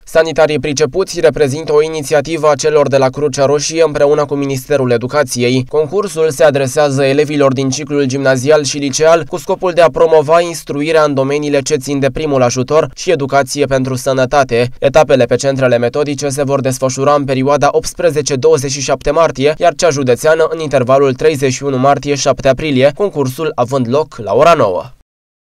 Sanitarii pricepuți reprezintă o inițiativă a celor de la Crucea Roșie împreună cu Ministerul Educației. Concursul se adresează elevilor din ciclul gimnazial și liceal cu scopul de a promova instruirea în domeniile ce țin de primul ajutor și educație pentru sănătate. Etapele pe centrele metodice se vor desfășura în perioada 18-27 martie, iar cea județeană în intervalul 31 martie-7 aprilie, concursul având loc la ora 9.